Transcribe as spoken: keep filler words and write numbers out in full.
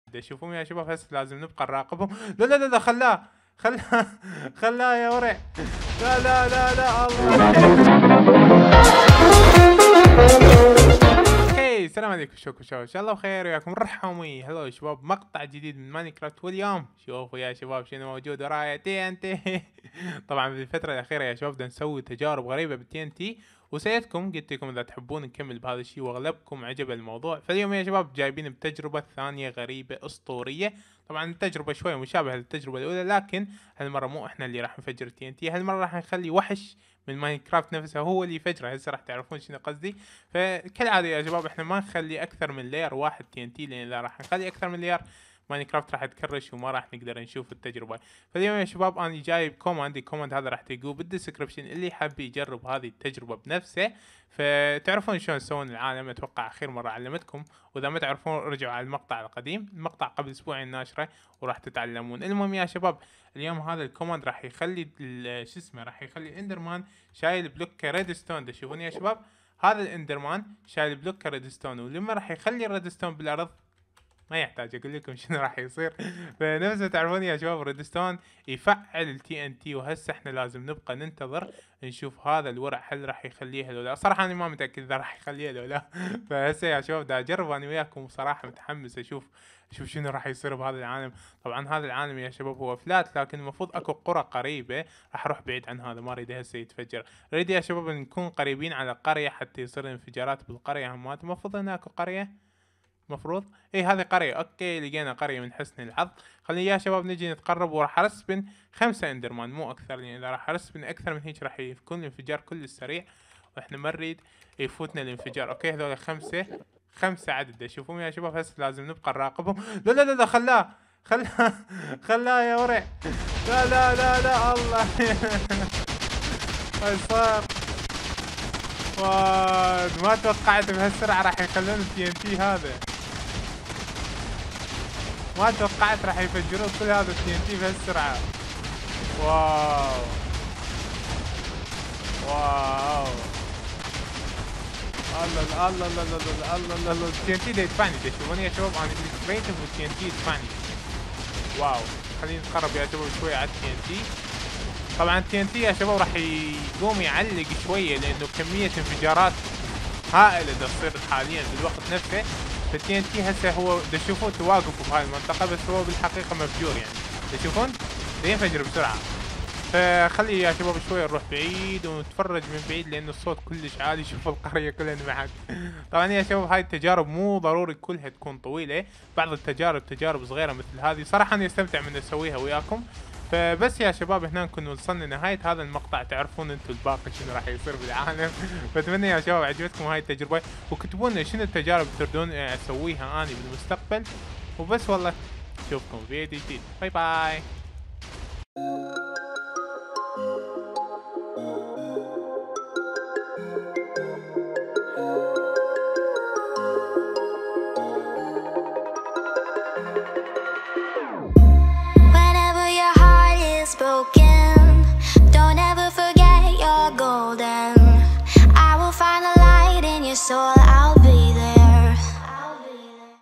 تشوفون يا شباب هسه لازم نبقى نراقبهم. لا لا لا لا خلاه خلاه خلاه يا ورع. لا لا لا لا الله. اوكي السلام عليكم شوكو شو ان شاء الله بخير وياكم رحمي. هلو شباب، مقطع جديد من ماينكرافت، واليوم شوفوا يا شباب شنو موجود ورايا، تي ان تي. طبعا بالفتره الاخيره يا شباب بدنا نسوي تجارب غريبه بالتي ان تي، وسيتكم قلت لكم اذا تحبون نكمل بهذا الشيء واغلبكم عجب الموضوع. فاليوم يا شباب جايبين بتجربه ثانيه غريبه اسطوريه. طبعا التجربه شويه مشابهه للتجربه الاولى، لكن هالمره مو احنا اللي راح نفجر التي ان تي، هالمره راح نخلي وحش من ماينكرافت نفسه هو اللي يفجره. هسه راح تعرفون شنو قصدي. فكالعاده يا شباب احنا ما نخلي اكثر من لاير واحد تي ان تي، لان اذا راح نخلي اكثر من لاير ماينكرافت راح تكرش وما راح نقدر نشوف التجربه. فاليوم يا شباب انا جايب كوماند، الكوماند هذا راح تلقوه بالديسكربشن، اللي حاب يجرب هذه التجربه بنفسه. فتعرفون شلون تسوون العالم، اتوقع اخر مره علمتكم، واذا ما تعرفون رجعوا على المقطع القديم، المقطع قبل اسبوعين ناشره وراح تتعلمون. المهم يا شباب اليوم هذا الكوماند راح يخلي شو اسمه، راح يخلي الاندرمان شايل بلوك ريدستون. تشوفون يا شباب هذا الاندرمان شايل بلوك ريدستون، ولما راح يخلي الريدستون بالارض ما يحتاج اقول لكم شنو راح يصير. فنفس ما تعرفون يا شباب ريدستون يفعل التي ان تي، وهسه احنا لازم نبقى ننتظر نشوف هذا الورع هل راح يخليها لو لا. صراحه انا ما متاكد اذا راح يخليها لو لا. فهسه يا شباب دا اجرب انا وياكم، صراحه متحمس اشوف شوف شنو راح يصير بهذا العالم. طبعا هذا العالم يا شباب هو فلات، لكن المفروض اكو قرى قريبه. راح اروح بعيد عن هذا، ما اريد هسه يتفجر. اريد يا شباب نكون قريبين على قريه حتى يصير انفجارات بالقريه همات. المفروض هنا اكو قريه، مفروض اي هذه قرية. اوكي لقينا قرية من حسن الحظ. خلينا يا شباب نجي نتقرب، وراح ارسبن خمسة اندرمان مو اكثر، لان اذا راح ارسبن اكثر من هيك راح يكون الانفجار كل سريع، واحنا ما نريد يفوتنا الانفجار. اوكي هذول خمسة خمسة عدد. شوفوا يا شباب هسه لازم نبقى نراقبهم. لا لا لا لا خلاه خلاه خلاه يا ورع. لا لا لا لا الله. ايش صار؟ واد ما توقعت بهالسرعة راح يخلون التي ان تي هذا، ما توقعت راح يفجرون كل هذا التي ان تي بهالسرعة. واو واو الله الله الله الله الله الله الله. التي ان تي ده يدفعني. تشوفوني يا شباب انا كريتيف والتي ان تي يدفعني. واو خلينا نتقرب يا شباب شوي على التي ان تي. طبعا التي ان تي يا شباب راح يقوم يعلق شوية، لانه كمية انفجارات هائلة تصير حاليا بالوقت نفسه. فالتي ان تي هسه هو تشوفون تواقفوا بهاي المنطقة، بس هو بالحقيقة مفجور يعني. تشوفون ينفجر بسرعة. فخلي يا شباب شوي نروح بعيد ونتفرج من بعيد، لأن الصوت كلش عالي. شوف القرية كلها انمحت. طبعا يا شباب هاي التجارب مو ضروري كلها تكون طويلة، بعض التجارب تجارب صغيرة مثل هذه. صراحة أنا استمتع من أسويها وياكم. فبس يا شباب هنا نكون وصلنا لنهاية هذا المقطع، تعرفون انتم الباقي شنو راح يصير بالعالم. بتمنى يا شباب عجبتكم هاي التجربة، وكتبوا لنا شنو التجارب تردون اسويها اني بالمستقبل. وبس والله نشوفكم في فيديو جديد. باي باي. Whenever your heart is broken